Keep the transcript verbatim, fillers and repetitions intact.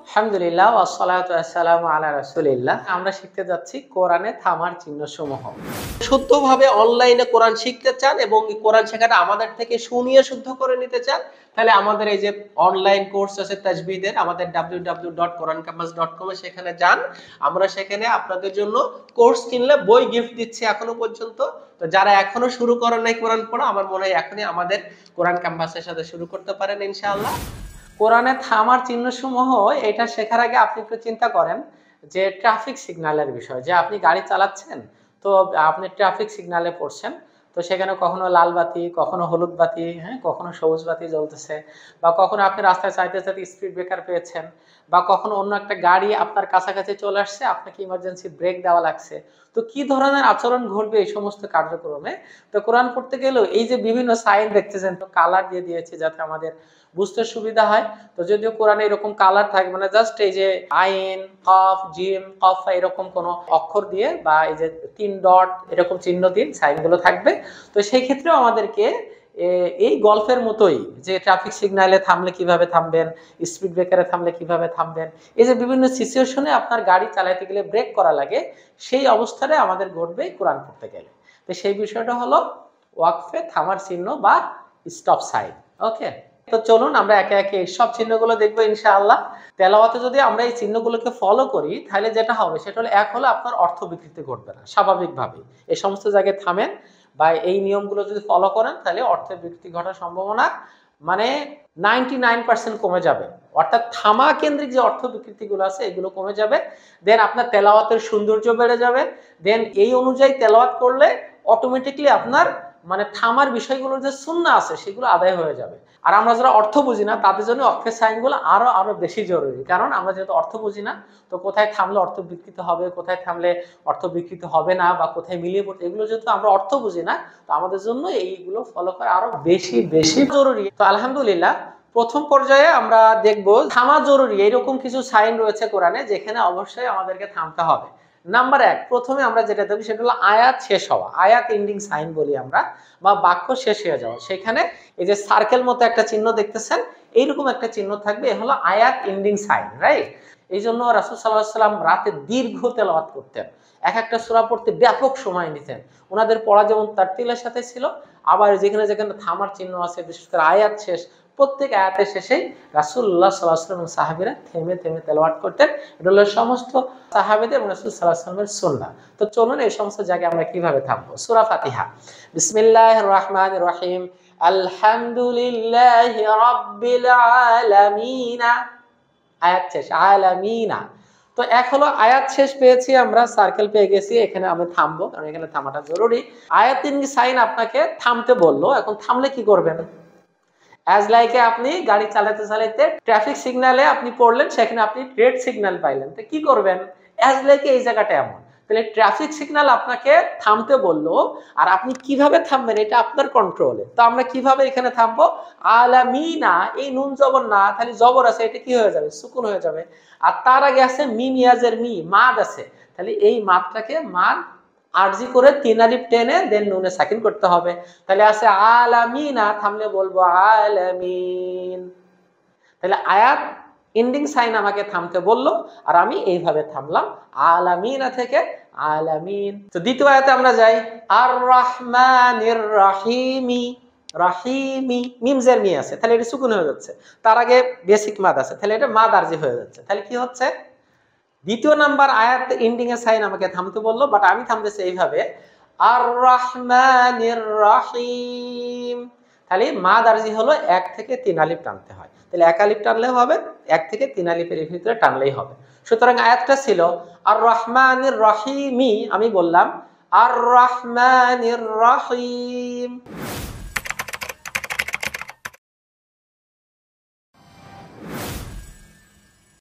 আলহামদুলিল্লাহ ওয়াসসালাতু ওয়াসসালামু আলা রাসূলিল্লাহ। আমরা শিখতে যাচ্ছি কোরআনে থামার চিহ্নসমূহ। শুদ্ধভাবে অনলাইনে কোরআন শিখতে চান এবং কোরআন শেখাটা আমাদের থেকে শুনিয়ে শুদ্ধ করে নিতে চান, তাহলে আমাদের এই যে অনলাইন কোর্স আছে তাজবিদের, আমাদের W W W dot Quran campus dot com এ সেখানে যান। আমরা সেখানে আপনাদের জন্য কোর্স কিনলে বই গিফট দিচ্ছি এখনো পর্যন্ত। তো যারা এখনো শুরু করেন নাই কোরআন পড়া, আমার মনে হয় এখনই আমাদের কোরআন ক্যাম্পাসের সাথে শুরু করতে পারেন ইনশাআল্লাহ। কোরআনে থামার চিহ্নসমূহ এটা শেখার আগে আপনি একটু চিন্তা করেন যে ট্রাফিক সিগন্যালের বিষয়, যে আপনি গাড়ি চালাচ্ছেন, তো আপনি ট্রাফিক সিগন্যালে পড়ছেন, তো সেখানে কখনো লাল বাতি, কখনো হলুদ বাতি, হ্যাঁ কখনো সবুজ বাতি জ্বলতেছে, বা কখনো আপনি রাস্তায় চাইতে চাইতে স্পিড ব্রেকার পেয়েছেন, বা কখনো অন্য একটা গাড়ি আপনার কাছাকাছি চলে আসছে, আপনাকে ইমার্জেন্সি ব্রেক দেওয়া লাগছে। তো কি ধরনের আচরণ ঘটবে এই সমস্ত কার্যক্রমে? তো কোরআন পড়তে গেলেও এই যে বিভিন্ন সাইন দেখতেছেন, তো কালার দিয়ে দিয়েছে যাতে আমাদের বুঝতে সুবিধা হয়। তো যদিও কোরআনে এরকম কালার থাকবে না, জাস্ট এই যে আইন, কফ, জিম, কফ এরকম কোনো অক্ষর দিয়ে বা এই যে তিন ডট এরকম চিহ্ন দিন সাইনগুলো থাকবে। তো সেই ক্ষেত্রেও আমাদেরকে এই গল্পের মতোই যে ট্রাফিক সিগন্যালে থামলে কিভাবে থামবেন, স্পিড ব্রেকারে থামলে কিভাবে থামবেন, এই যে বিভিন্ন সিচুয়েশনে আপনার গাড়ি চালাতে গেলে ব্রেক করা লাগে, সেই অবস্থাটা আমাদের ঘটবে কোরআন পড়তে গেলে। তো সেই বিষয়টা হলো ওয়াকফে থামার চিহ্ন বা স্টপ সাইন। ওকে, তো চলুন আমরা একে একে এই সব চিহ্নগুলো দেখবো ইনশাআল্লাহ। তেলাওয়াতে যদি আমরা এই চিহ্নগুলোকে ফলো করি, তাহলে যেটা হবে সেটা হলো, এক হলো আপনার অর্থ বিকৃতি ঘটবে না, স্বাভাবিকভাবেই এই সমস্ত জায়গায় থামেন বা এই নিয়মগুলো যদি ফলো করেন, তাহলে অর্থের বিকৃতি ঘটার সম্ভাবনা মানে নাইনটি নাইন পার্সেন্ট কমে যাবে। অর্থাৎ থামা কেন্দ্রিক যে অর্থ বিকৃতিগুলো আছে এগুলো কমে যাবে। দেন আপনার তেলাওয়াতের সৌন্দর্য বেড়ে যাবে। দেন এই অনুযায়ী তেলাওয়াত করলে অটোমেটিকলি আপনার মানে থামার বিষয়গুলোর যে সুন্নাহ আছে সেগুলো আদায় হয়ে যাবে। আর আমরা যারা অর্থ বুঝি না তাদের জন্য অক্ষের সাইনগুলো আরো আরো বেশি জরুরি, কারণ আমরা যেহেতু অর্থ বুঝি না, তো কোথায় থামলে অর্থ বিকৃত হবে, কোথায় থামলে অর্থ বিকৃত হবে না, বা কোথায় মিলিয়ে পড়তে, এগুলো যেহেতু আমরা অর্থ বুঝি না, তো আমাদের জন্য এইগুলো ফলো করা আরো বেশি বেশি জরুরি। তো আলহামদুলিল্লাহ, প্রথম পর্যায়ে আমরা দেখব থামা জরুরি এরকম কিছু সাইন রয়েছে কোরআনে, যেখানে অবশ্যই আমাদেরকে থামতে হবে। নাম্বার এক, প্রথমে আমরা যেটা দেখব সেটা হলো আয়াত শেষ হওয়া, আয়াত এন্ডিং সাইন বলি আমরা, বা বাক্য শেষ হয়ে যাওয়া। সেখানে এই যে সার্কেল মতো একটা চিহ্ন দেখতেছেন, এইরকম একটা চিহ্ন থাকবে, এ হলো আয়াত এন্ডিং সাইন, রাইট? এই জন্য রাসূল সাল্লাল্লাহু আলাইহি ওয়াসাল্লাম রাতে দীর্ঘ তেলাওয়াত করতেন, এক একটা সূরা পড়তে ব্যাপক সময় নিতেন। ওনাদের পড়া যেমন তারতিলের সাথে ছিল, আবার যেখানে যেখানে থামার চিহ্ন আছে, বিশেষ করে আয়াত শেষ, প্রত্যেক আয়াতের শেষেই রাসূলুল্লাহ সাল্লাল্লাহু আলাইহি ওয়াসাল্লাম এবং সাহাবীরা থেমে থেমে তেলাওয়াত করতেন। এটা হলো সমস্ত সাহাবীদের এবং রাসূল সাল্লাল্লাহু আলাইহি ওয়াসাল্লামের সুন্নাহ। তো চলুন এই সমস্ত জায়গায় আমরা কিভাবে থামবো। সূরা ফাতিহা, বিসমিল্লাহির রহমানির রহিম, আলহামদুলিল্লাহি রাব্বিল আলামিন। আয়াত শেষ, আলামিনা। তো এক হলো আয়াত শেষ পেয়েছি আমরা, সার্কেল পেয়ে গেছি, এখানে আমি থামবো কারণ এখানে থামাটা জরুরি। আয়াত তিন সাইন আপনাকে থামতে বললো, এখন থামলে কি করবেন? অ্যাজ লাইকে আপনি গাড়ি চালাতে চালাতে ট্রাফিক সিগন্যালে আপনি পড়লেন, সেখানে আপনি রেড সিগন্যাল পাইলেন, তো কি করবেন? অ্যাজ লাইকে এই জায়গাটা এমন, তাহলে ট্রাফিক সিগন্যাল আপনাকে থামতে বললো, আর আপনি কিভাবে থামবেন এটা আপনার কন্ট্রোলে। তো আমরা কিভাবে এখানে থামবো? আলামিনা, এই নুন জবর না, তাহলে জবর আছে, এটা কি হয়ে যাবে? সুকুন হয়ে যাবে। আর তার আগে আছে মিম ইয়াজের মি, মাদ আছে, তাহলে এই মাদটাকে মাদ আরজি করে তিন আলিফ টেনে দেন নুনে সাকিন করতে হবে। তাহলে আছে আলামিনা, থামলে বলবো আলামিন। তাহলে আয়াত এন্ডিং সাইন আমাকে থামতে বললো, আর আমি এইভাবে থামলাম, আলামিনা থেকে আলামিন। তো দ্বিতীয় আয়াতে আমরা যাই, আর রহমানির রহিমি, রহিমি, মিমজের মি আছে, তাহলে এটা সুকুন হয়ে যাচ্ছে। তার আগে বেসিক মাদ আছে, তাহলে এটা মাদ আরজি হয়ে যাচ্ছে। তাহলে কি হচ্ছে? দ্বিতীয় নাম্বার আয়াত এন্ডিং এর সাইন আমাকে থামতে বললো, বাট আমি থামতেছি এইভাবে, আর রহমানির রহিম। তাহলে মাদ আরজি হলো এক থেকে তিন আলিফ টানতে হয়, তাহলে এক আলিফ টানলেও হবে, এক থেকে তিন আলিফের ভিতরে টানলেই হবে। সুতরাং আয়াতটা ছিল আর রহমানির রহিমি, আমি বললাম আর রহমানির রহিম।